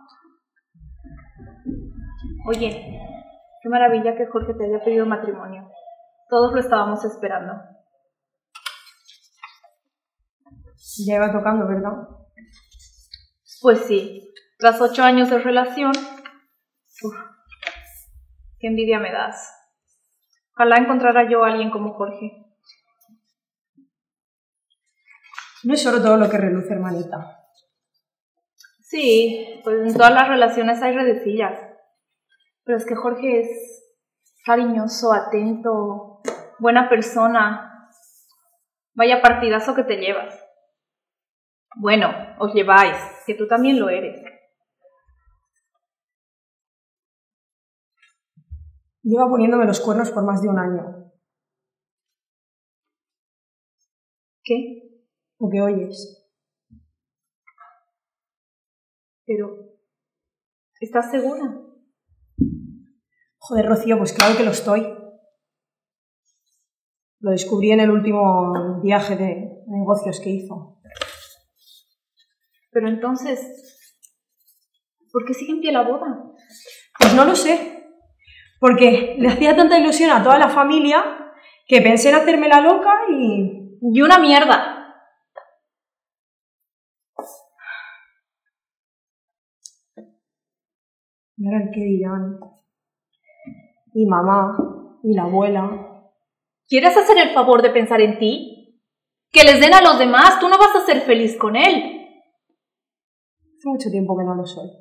Oye, qué maravilla que Jorge te haya pedido matrimonio. Todos lo estábamos esperando. Ya iba tocando, ¿verdad? Pues sí, tras 8 años de relación. Uf, qué envidia me das. Ojalá encontrara yo a alguien como Jorge. No es oro todo lo que reluce, hermanita. Sí, pues en todas las relaciones hay redecillas. Pero es que Jorge es cariñoso, atento, buena persona. Vaya partidazo que te llevas. Bueno, os lleváis, que tú también lo eres. Lleva poniéndome los cuernos por más de un año. ¿Qué? ¿O qué oyes? Pero, ¿estás segura? Joder, Rocío, pues claro que lo estoy. Lo descubrí en el último viaje de negocios que hizo. Pero entonces, ¿por qué sigue en pie la boda? Pues no lo sé. Porque le hacía tanta ilusión a toda la familia que pensé en hacerme la loca y... ¡Y una mierda! Y ahora qué dirán. Y mamá, y la abuela. ¿Quieres hacer el favor de pensar en ti? Que les den a los demás, tú no vas a ser feliz con él. Hace mucho tiempo que no lo soy.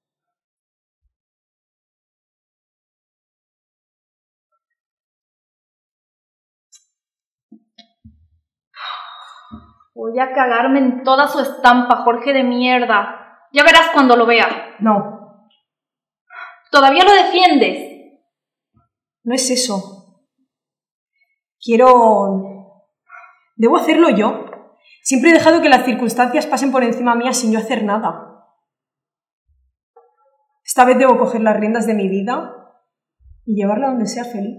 Voy a cagarme en toda su estampa, Jorge de mierda. Ya verás cuando lo vea. No. ¿Todavía lo defiendes? No es eso. Debo hacerlo yo. Siempre he dejado que las circunstancias pasen por encima mía sin yo hacer nada. Esta vez debo coger las riendas de mi vida y llevarla donde sea feliz.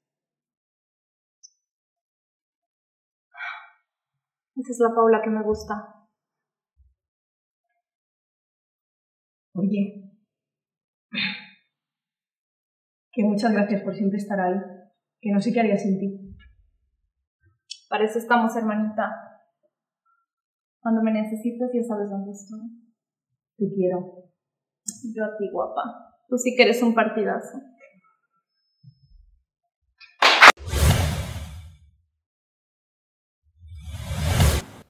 Esa es la Paula que me gusta. Oye, que muchas gracias por siempre estar ahí. Que no sé qué haría sin ti. Para eso estamos, hermanita. Cuando me necesites ya sabes dónde estoy. Te quiero. Yo a ti, guapa. Tú sí que eres un partidazo.